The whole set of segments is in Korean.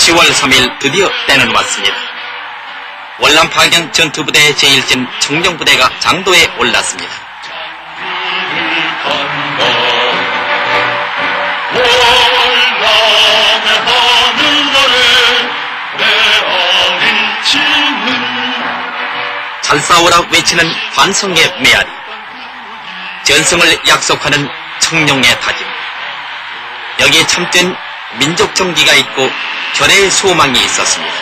10월 3일 드디어 때는 왔습니다. 월남 파견 전투부대의 제1진 청룡부대가 장도에 올랐습니다. 잘 싸우라 외치는 반성의 메아리, 전승을 약속하는 청룡의 다짐, 여기에 참된 민족 정기가 있고 결의의 소망이 있었습니다.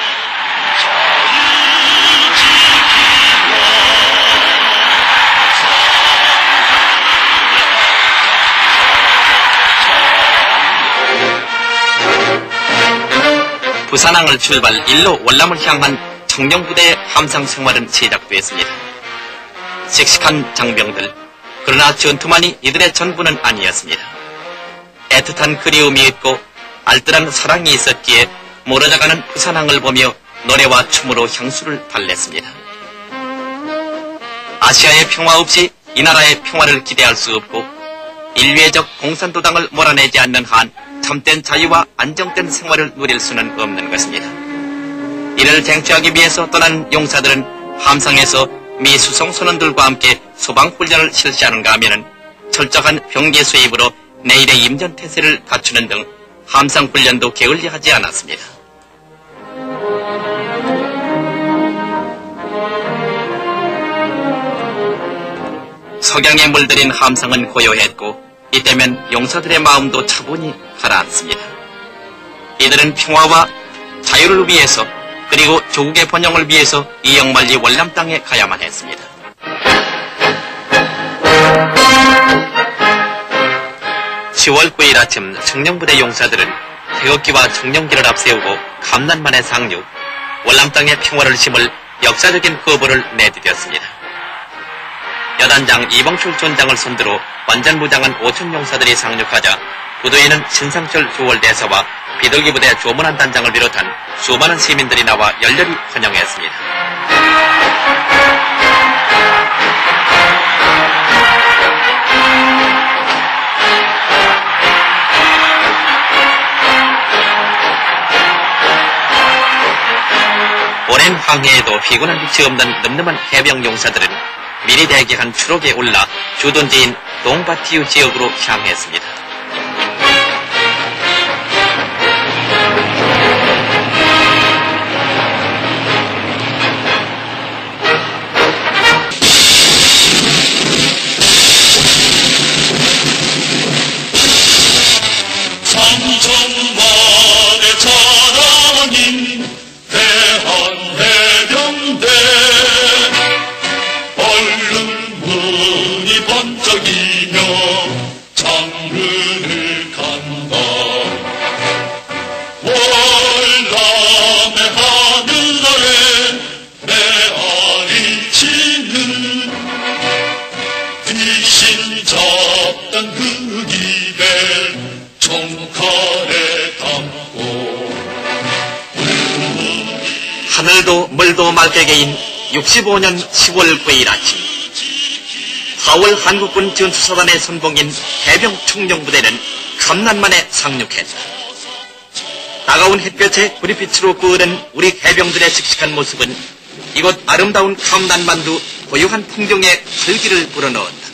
부산항을 출발 일로 월남을 향한 청룡부대의 함상 생활은 시작되었습니다. 씩씩한 장병들, 그러나 전투만이 이들의 전부는 아니었습니다. 애틋한 그리움이 있고 알뜰한 사랑이 있었기에 멀어져가는 부산항을 보며 노래와 춤으로 향수를 달랬습니다. 아시아의 평화 없이 이 나라의 평화를 기대할 수 없고 인류애적 공산도당을 몰아내지 않는 한 참된 자유와 안정된 생활을 누릴 수는 없는 것입니다. 이를 쟁취하기 위해서 떠난 용사들은 함상에서 미 수송 선원들과 함께 소방훈련을 실시하는가 하면은 철저한 병기 수입으로 내일의 임전태세를 갖추는 등 함상훈련도 게을리하지 않았습니다. 석양에 물들인 함상은 고요했고 이때면 용사들의 마음도 차분히 가라앉습니다. 이들은 평화와 자유를 위해서 그리고 조국의 번영을 위해서 이 영만리 월남 땅에 가야만 했습니다. (10월 9일) 아침 청룡부대 용사들은 태극기와 청룡기를 앞세우고 감난만의 상륙, 월남 땅의 평화를 심을 역사적인 거부를 내디뎠습니다. 여단장 이봉출 존장을 선두로 완전무장한 5천 용사들이 상륙하자 부두에는 신상철 조월대사와 비둘기부대 조문한 단장을 비롯한 수많은 시민들이 나와 열렬히 환영했습니다. 오랜 항해에도 피곤한 빛이 없는 늠름한 해병 용사들은 미리 대기한 추록에 올라 주둔지인 동바티유 지역으로 향했습니다. 하늘도 물도 맑게 개인 65년 10월 9일 아침, 4월 한국군 전투사단의 선봉인 해병 청룡부대는 감난만에 상륙했다. 따가운 햇볕에 구릿빛으로 끄는 우리 해병들의 씩씩한 모습은 이곳 아름다운 감난만두 고요한 풍경에 활기를 불어넣었다.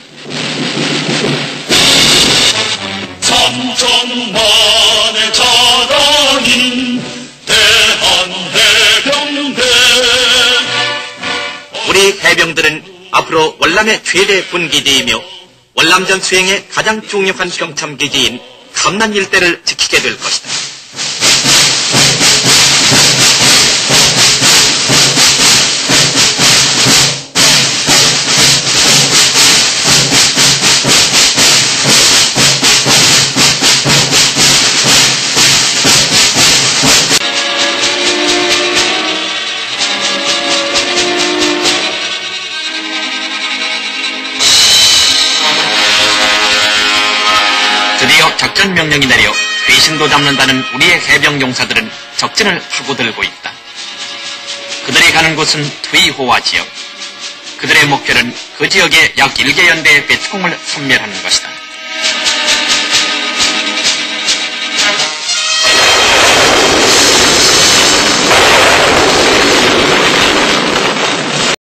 삼천만의 자랑인 대한해병대, 우리 해병들은 앞으로 월남의 최대 군기지이며 월남전 수행의 가장 중요한 병참기지인 감난 일대를 지키게 될 것이다. 드디어 작전 명령이 내려 귀신도 잡는다는 우리의 해병 용사들은 적진을 파고들고 있다. 그들이 가는 곳은 투이호화 지역. 그들의 목표는 그 지역의 약 1개 연대의 배추공을 섬멸하는 것이다.